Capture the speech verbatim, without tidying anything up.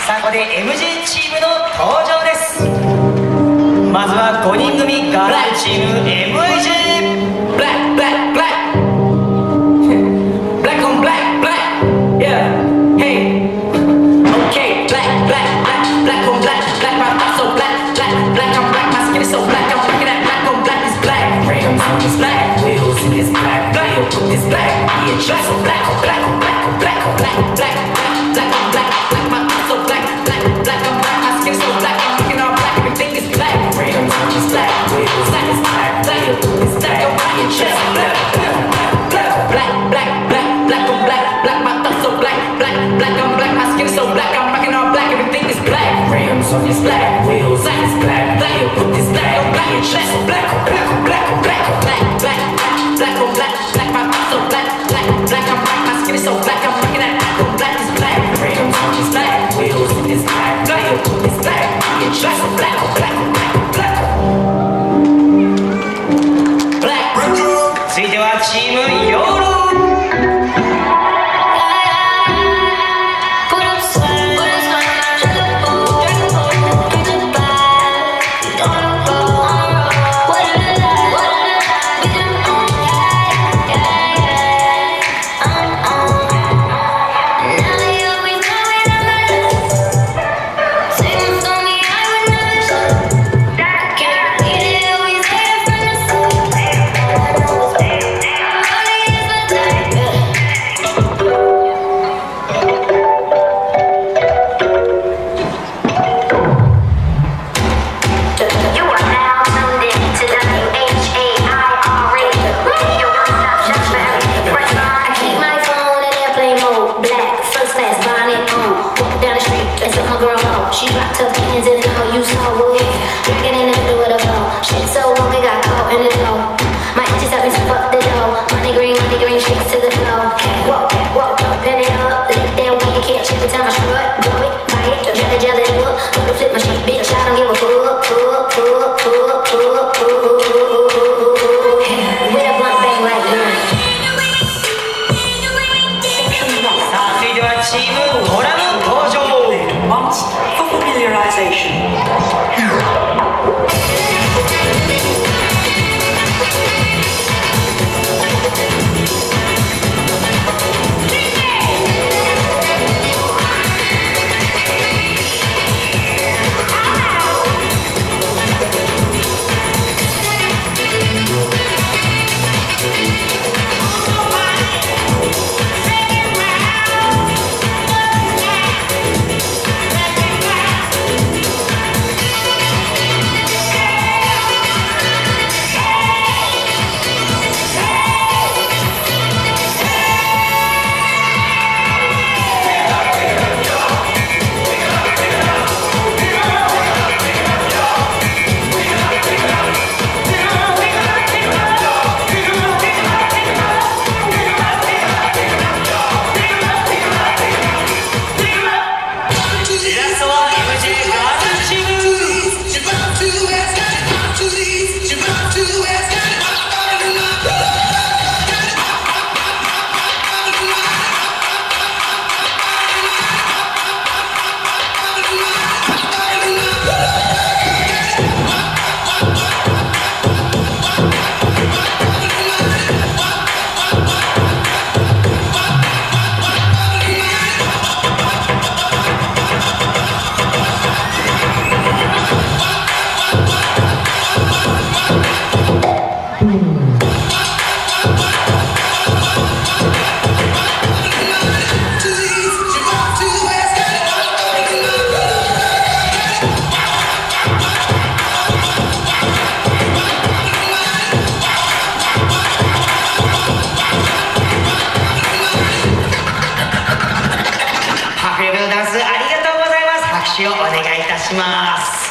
さあここで エムジェー チームの登場です。まずはごにん組ガールチーム エムアイジェー ブラックブラックブラックブラックオンブラックブラック yeah hey okay black black black black on black black my heart so black black black I'm black my skin is so black I'm looking at black on black is black rims on this black wheels in this black wheel put this black yeah just so black on black on black on black on black black black on black black my heart so black black black I'm black my skin is so black I'm looking all black everything is black rims on this black wheels in this black wheel put this black on yeah just so black black black black black black on black black my heart so black black black I'm black my skin is so black I'm rocking all black everything is black rims on this black wheels in this black wheel put this black on yeah just so black on black on black on black on black black black on black black my heart so black black black I'm black my skin is so black I'm looking at black on black is black rims on this black wheels in this black wheel put this black yeah just so black on black on black on black black 続いてはチームヨーロShe dropped her pants in the hole, you saw it. Dragging in the middle of the floor. Shit so long, it got caught in the door. My auntie told me to fuck the door. Money green, money green, streets to the floor. Walk, walk up, pen it up. Lick that way, you can't chip it till my strut. Blow it, buy it, jelly, jelly, look. Put the flip my shit, bitch, I don't give a fuck. Fuck, fuck, fuck, fuck, fuck. With a blunt bang like mine. さあ、続いてはチームトラの登場。For familiarization.ダンスありがとうございます。拍手をお願いいたします。